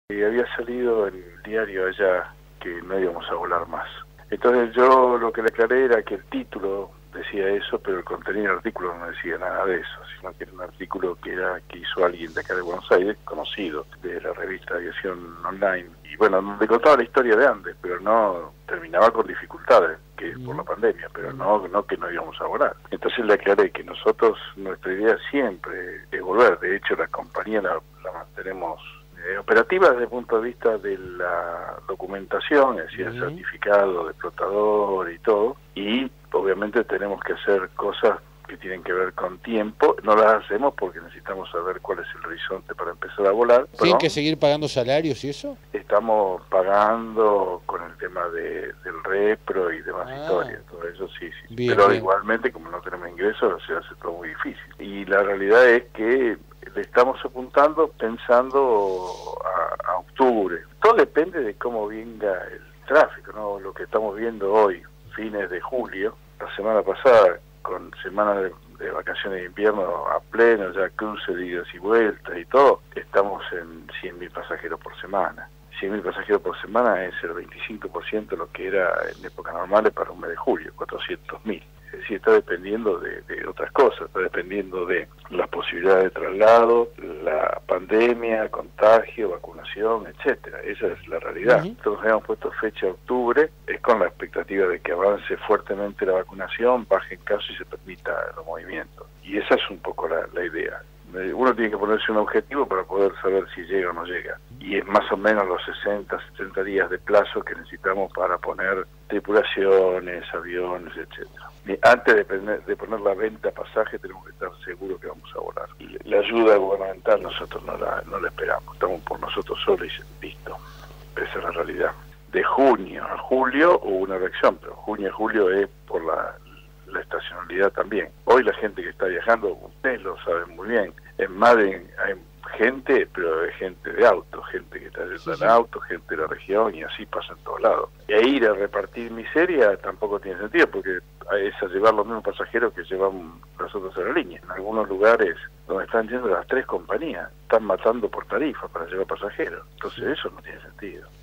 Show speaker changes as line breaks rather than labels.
Y había salido en el diario allá que no íbamos a volar más. Entonces yo lo que le aclaré era que el título decía eso, pero el contenido del artículo no decía nada de eso, sino que era un artículo que hizo alguien de acá de Buenos Aires, conocido, de la revista Aviación Online, y bueno, donde contaba la historia de Andes, pero no terminaba con dificultades, que es por la pandemia, pero no que no íbamos a volar. Entonces le aclaré que nosotros, nuestra idea siempre es volver, de hecho la compañía la mantenemos operativa desde el punto de vista de la documentación, es decir, el certificado de flotador y todo, y obviamente tenemos que hacer cosas que tienen que ver con tiempo, no las hacemos porque necesitamos saber cuál es el horizonte para empezar a volar.
¿Tienen que seguir pagando salarios y eso?
Estamos pagando con el tema del repro y demás historias, todo eso sí.
Bien,
pero
bien.
Igualmente, como no tenemos ingresos, se hace todo muy difícil. Y la realidad es que le estamos apuntando pensando a octubre. Todo depende de cómo venga el tráfico, ¿no? Lo que estamos viendo hoy, fines de julio, la semana pasada, con semanas de vacaciones de invierno a pleno, ya cruce de idas y vueltas y todo, estamos en 100.000 pasajeros por semana. 100.000 pasajeros por semana es el 25% de lo que era en épocas normales para un mes de julio, 400.000. Es decir, está dependiendo de otras cosas, está dependiendo de las posibilidades de traslado, la pandemia, contagio, vacunación, etcétera. Esa es la realidad. Nosotros habíamos puesto fecha de octubre, es con la expectativa de que avance fuertemente la vacunación, baje en caso y se permita los movimientos. Y esa es un poco la idea. Uno tiene que ponerse un objetivo para poder saber si llega o no llega. Y es más o menos los 60, 70 días de plazo que necesitamos para poner tripulaciones, aviones, etcétera. Antes de poner la venta a pasaje tenemos que estar seguros que vamos a volar. La ayuda gubernamental nosotros no la esperamos, estamos por nosotros solos y listo. Esa es la realidad. De junio a julio hubo una reacción, pero junio a julio es por la estacionalidad también. Hoy la gente que está viajando, ustedes lo saben muy bien, en Madrid hay gente, pero hay gente de auto, gente que está en auto, gente de la región, y así pasa en todos lados. E ir a repartir miseria tampoco tiene sentido, porque es a llevar los mismos pasajeros que llevan las otras aerolíneas. En algunos lugares donde están yendo las tres compañías, están matando por tarifa para llevar pasajeros. Entonces eso no tiene sentido.